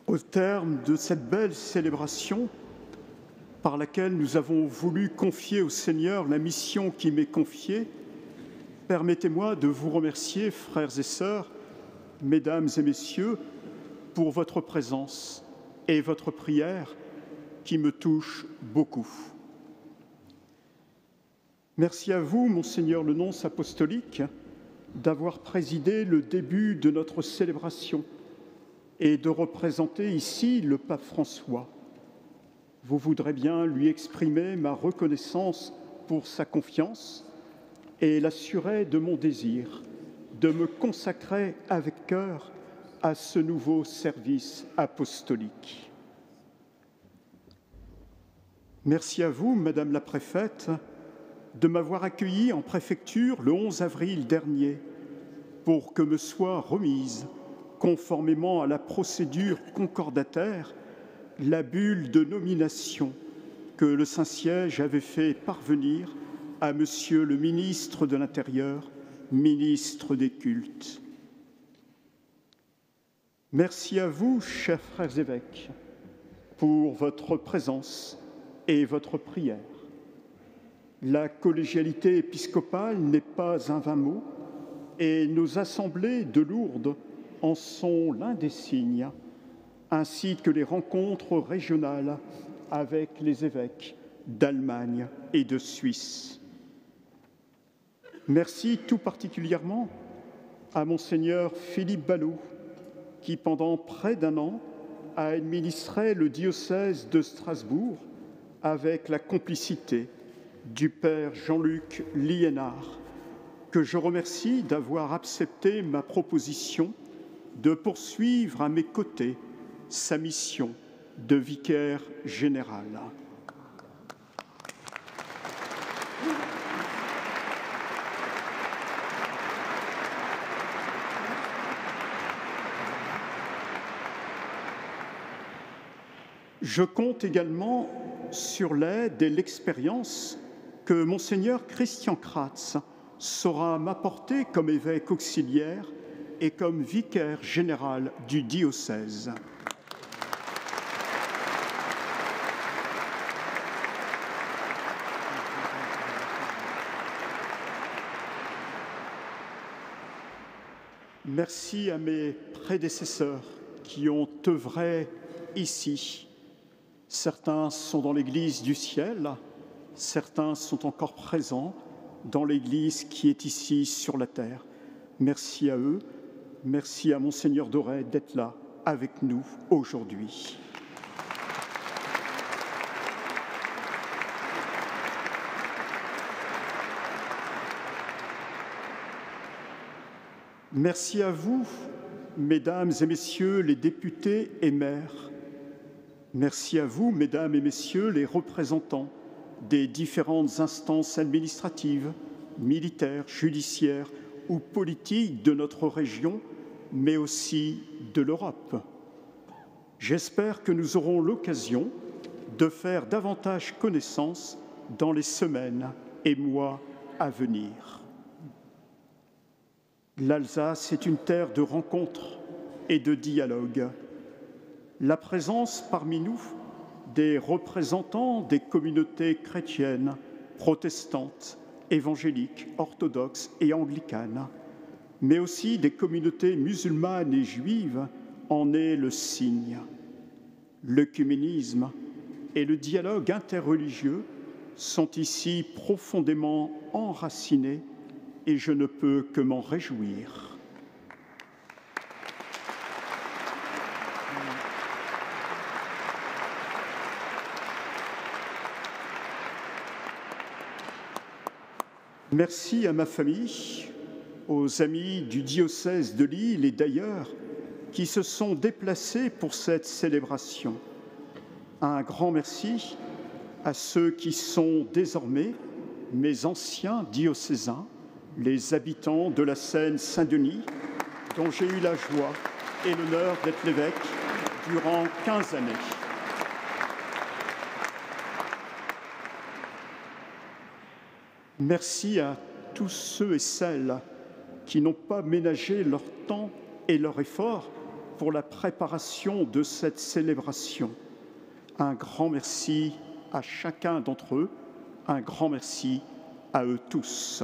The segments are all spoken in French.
Au terme de cette belle célébration par laquelle nous avons voulu confier au Seigneur la mission qui m'est confiée, permettez-moi de vous remercier, frères et sœurs, mesdames et messieurs, pour votre présence et votre prière qui me touchent beaucoup. Merci à vous, Monseigneur le nonce apostolique, d'avoir présidé le début de notre célébration et de représenter ici le pape François. Vous voudrez bien lui exprimer ma reconnaissance pour sa confiance et l'assurer de mon désir de me consacrer avec cœur à ce nouveau service apostolique. Merci à vous, Madame la Préfète, de m'avoir accueilli en préfecture le 11 avril dernier pour que me soit remise, conformément à la procédure concordataire, la bulle de nomination que le Saint-Siège avait fait parvenir à Monsieur le ministre de l'Intérieur, ministre des Cultes. Merci à vous, chers frères évêques, pour votre présence et votre prière. La collégialité épiscopale n'est pas un vain mot, et nos assemblées de Lourdes en sont l'un des signes, ainsi que les rencontres régionales avec les évêques d'Allemagne et de Suisse. Merci tout particulièrement à Monseigneur Philippe Ballot, qui pendant près d'un an a administré le diocèse de Strasbourg avec la complicité du Père Jean-Luc Liénard, que je remercie d'avoir accepté ma proposition de poursuivre à mes côtés sa mission de vicaire général. Je compte également sur l'aide et l'expérience que Monseigneur Christian Kratz saura m'apporter comme évêque auxiliaire et comme vicaire général du diocèse. Merci à mes prédécesseurs qui ont œuvré ici. Certains sont dans l'Église du ciel, certains sont encore présents dans l'Église qui est ici sur la terre. Merci à eux, merci à Monseigneur Doré d'être là avec nous aujourd'hui. Merci à vous, mesdames et messieurs les députés et maires. Merci à vous, mesdames et messieurs les représentants des différentes instances administratives, militaires, judiciaires ou politiques de notre région, mais aussi de l'Europe. J'espère que nous aurons l'occasion de faire davantage connaissance dans les semaines et mois à venir. L'Alsace est une terre de rencontres et de dialogue. La présence parmi nous des représentants des communautés chrétiennes, protestantes, évangéliques, orthodoxes et anglicanes, mais aussi des communautés musulmanes et juives, en est le signe. L'œcuménisme et le dialogue interreligieux sont ici profondément enracinés et je ne peux que m'en réjouir. Merci à ma famille, aux amis du diocèse de Lille et d'ailleurs qui se sont déplacés pour cette célébration. Un grand merci à ceux qui sont désormais mes anciens diocésains, les habitants de la Seine-Saint-Denis, dont j'ai eu la joie et l'honneur d'être l'évêque durant 15 années. Merci à tous ceux et celles qui n'ont pas ménagé leur temps et leur effort pour la préparation de cette célébration. Un grand merci à chacun d'entre eux, un grand merci à eux tous.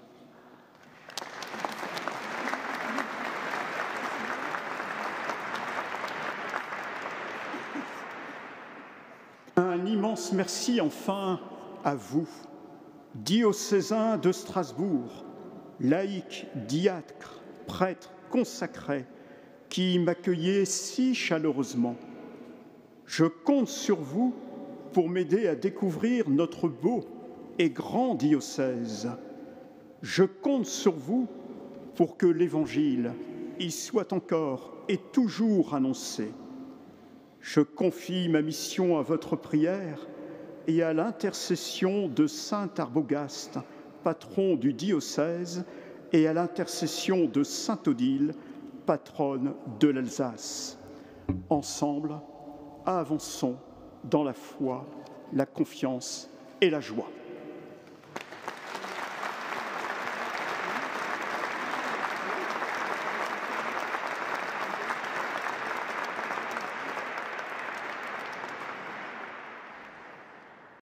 Un immense merci enfin à vous, diocésains de Strasbourg, laïcs, diacres, prêtres, consacrés, qui m'accueillez si chaleureusement. Je compte sur vous pour m'aider à découvrir notre beau et grand diocèse. Je compte sur vous pour que l'Évangile y soit encore et toujours annoncé. Je confie ma mission à votre prière et à l'intercession de saint Arbogast, patron du diocèse, et à l'intercession de sainte Odile, patronne de l'Alsace. Ensemble, avançons dans la foi, la confiance et la joie.